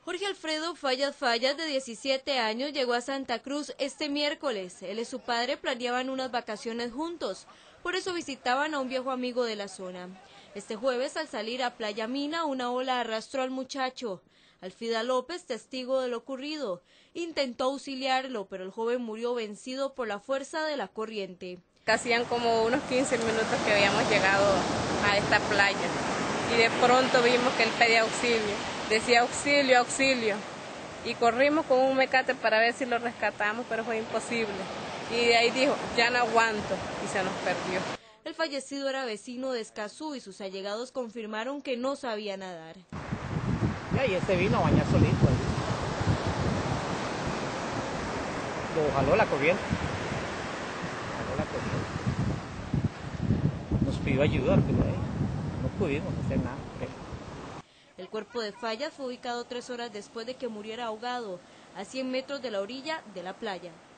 Jorge Alfredo Fallas Fallas, de 17 años, llegó a Santa Cruz este miércoles. Él y su padre planeaban unas vacaciones juntos, por eso visitaban a un viejo amigo de la zona. Este jueves, al salir a Playa Mina, una ola arrastró al muchacho. Alfida López, testigo de lo ocurrido, intentó auxiliarlo, pero el joven murió vencido por la fuerza de la corriente. Hacían como unos 15 minutos que habíamos llegado a esta playa y de pronto vimos que él pedía auxilio. Decía auxilio, auxilio, y corrimos con un mecate para ver si lo rescatamos, pero fue imposible. Y de ahí dijo, ya no aguanto, y se nos perdió. El fallecido era vecino de Escazú y sus allegados confirmaron que no sabía nadar. Y ahí se vino a bañar solito. Lo jaló la corriente. Nos pidió ayuda, pero no pudimos hacer nada. El cuerpo de Fallas fue ubicado 3 horas después de que muriera ahogado, a 100 metros de la orilla de la playa.